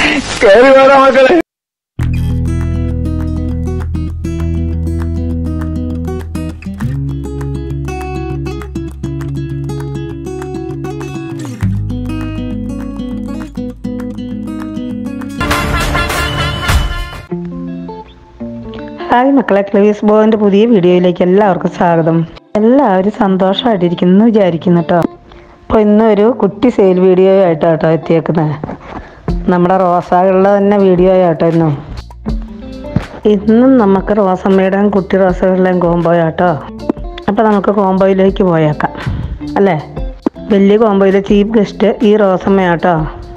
കയറി വേണ മക്കളെ. ഹായ് മക്കളെ, ക്ലീസ് ബോയിൻ്റെ പുതിയ വീഡിയോയിലേക്ക് എല്ലാവർക്കും സ്വാഗതം. എല്ലാവരും സന്തോഷമായിട്ടിരിക്കുന്നു വിചാരിക്കുന്നു കേട്ടോ. അപ്പോൾ ഇന്നൊരു കുട്ടി സെയിൽ വീഡിയോ ആയിട്ടാട്ടോ എത്തിയേക്കുന്നത്. നമ്മുടെ റോസാകളുടെ തന്നെ വീഡിയോ ആയിട്ടോ ഇന്നും നമുക്ക് റോസമ്മയുടെയും കുട്ടി റോസകളുടെയും കോംബോയാട്ടോ. അപ്പോൾ നമുക്ക് കോംബോയിലേക്ക് പോയേക്കാം അല്ലേ. വലിയ കോംബോയിലെ ചീഫ് ഗസ്റ്റ് ഈ റോസമ്മയാട്ടോ.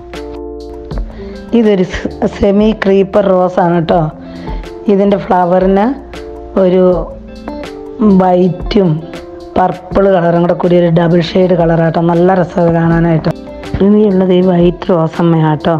ഇതൊരു സെമി ക്രീപ്പർ റോസാണ് കേട്ടോ. ഇതിൻ്റെ ഫ്ലവറിന് ഒരു വൈറ്റും പർപ്പിൾ കളറും കൂടെ കൂടി ഒരു ഡബിൾ ഷെയ്ഡ് കളറാട്ടോ. നല്ല രസമാണ് കാണാനായിട്ട്. ഇനിയുള്ളത് ഈ വൈറ്റ് റോസമ്മയാട്ടോ.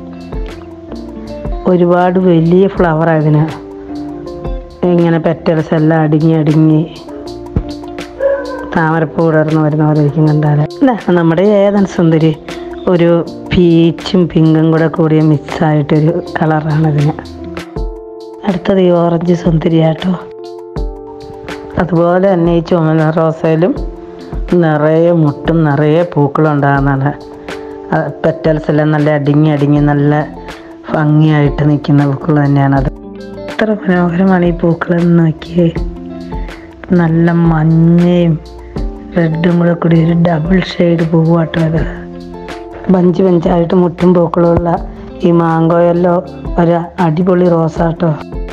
ഒരുപാട് വലിയ ഫ്ലവറാണ് ഇതിന്. ഇങ്ങനെ പെറ്റൽസ് എല്ലാം അടുങ്ങി താമരപ്പൂ വിടർന്ന് വരുന്ന പോലെ ഇരിക്കും കണ്ടാൽ. നമ്മുടെ ഏതാണ് സുന്ദരി ഒരു പീച്ചും പിങ്കും കൂടെ കൂടിയ മിക്സായിട്ടൊരു കളറാണ് ഇതിന്. അടുത്തത് ഈ ഓറഞ്ച് സുന്ദരിയാട്ടോ. അതുപോലെ തന്നെ ഈ ചുമല റോസയിലും നിറയെ മുട്ടും നിറയെ പൂക്കളും ഉണ്ടാകുന്നതാണ്. പെറ്റൽസ് എല്ലാം നല്ല അടുങ്ങി നല്ല ഭംഗിയായിട്ട് നിൽക്കുന്ന പൂക്കൾ തന്നെയാണത്. എത്ര മനോഹരമാണ് ഈ പൂക്കളെന്ന് നോക്കിയേ. നല്ല മഞ്ഞയും റെഡും കൂടെ കൂടി ഒരു ഡബിൾ ഷെയ്ഡ് പൂവാട്ടോ അത്. ബഞ്ചായിട്ട് മുട്ടും പൂക്കളുള്ള ഈ മാങ്കോയല്ലോ ഒരു അടിപൊളി റോസാട്ടോ.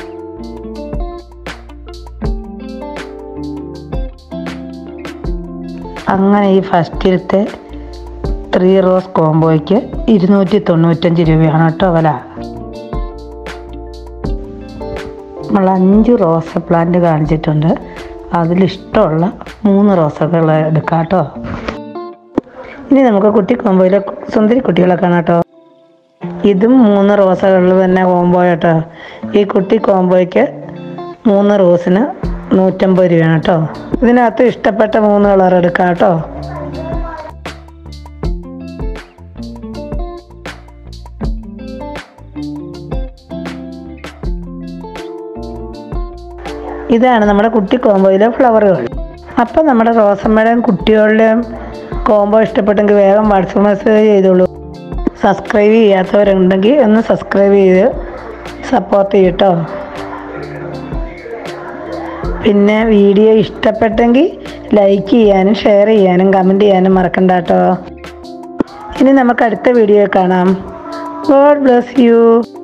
അങ്ങനെ ഈ ഫസ്റ്റിലത്തെ 3 റോസ് കോംബോയ്ക്ക് 295 രൂപയാണ് കേട്ടോ വില. നമ്മൾ 5 റോസ പ്ലാന്റ് കാണിച്ചിട്ടുണ്ട്. അതിലിഷ്ടമുള്ള 3 റോസകൾ എടുക്കാം കേട്ടോ. ഇനി നമുക്ക് കുട്ടി കോംബോയിലെ സുന്ദരി കുട്ടികളെ കാണാം കേട്ടോ. ഇതും 3 റോസകളിൽ തന്നെ കോംബോ കേട്ടോ. ഈ കുട്ടി കോംബോയ്ക്ക് 3 റോസിന് 150 രൂപയാണ് കേട്ടോ. ഇതിനകത്ത് ഇഷ്ടപ്പെട്ട 3 കളർ എടുക്കാം കേട്ടോ. ഇതാണ് നമ്മുടെ കുട്ടി കോംബോയിലെ ഫ്ലവറുകൾ. അപ്പം നമ്മുടെ റോസമ്മയുടെയും കുട്ടികളുടെയും കോംബോ ഇഷ്ടപ്പെട്ടെങ്കിൽ വേഗം വാട്സപ്പ് മെസ്സേജ് ചെയ്തോളൂ. സബ്സ്ക്രൈബ് ചെയ്യാത്തവരുണ്ടെങ്കിൽ ഒന്ന് സബ്സ്ക്രൈബ് ചെയ്ത് സപ്പോർട്ട് ചെയ്യട്ടോ. പിന്നെ വീഡിയോ ഇഷ്ടപ്പെട്ടെങ്കിൽ ലൈക്ക് ചെയ്യാനും ഷെയർ ചെയ്യാനും കമൻറ്റ് ചെയ്യാനും മറക്കണ്ട കേട്ടോ. ഇനി നമുക്ക് അടുത്ത വീഡിയോ കാണാം. God bless U.